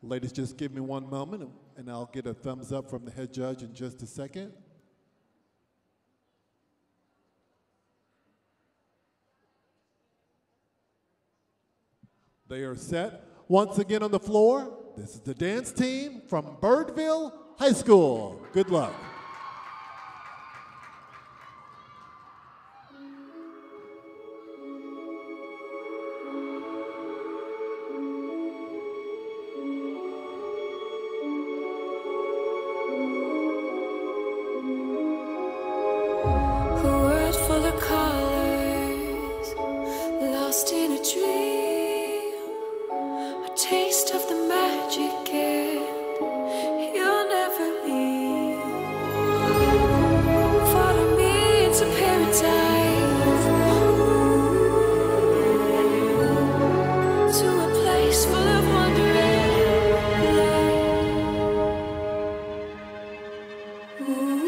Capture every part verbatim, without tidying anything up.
Ladies, just give me one moment, and I'll get a thumbs up from the head judge in just a second. They are set. Once again on the floor, this is the dance team from Birdville High School. Good luck. Lost in a dream, a taste of the magic air, you'll never leave. Follow me into paradise, to a place full of wonder and light. Ooh.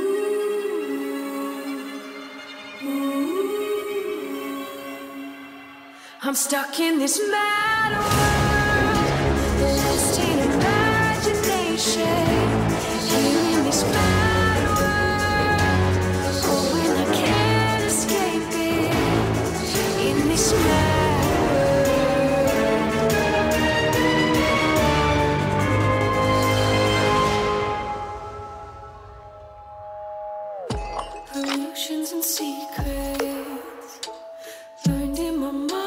I'm stuck in this mad world, lost in imagination. Here in this mad world, oh, when I can't escape it. In this mad world, illusions and secrets learned in my mind.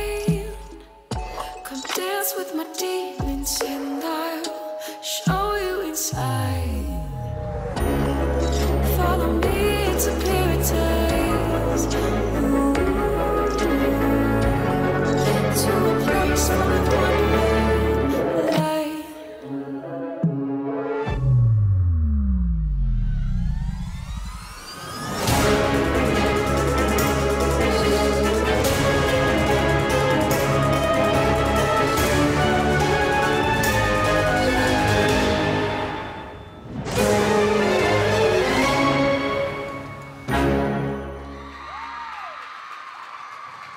Dance with my demons and I'll show you inside. Follow me into paradise, ooh, to a place full of wonder and light.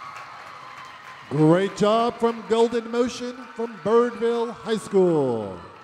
Great job from Golden Motion from Birdville High School.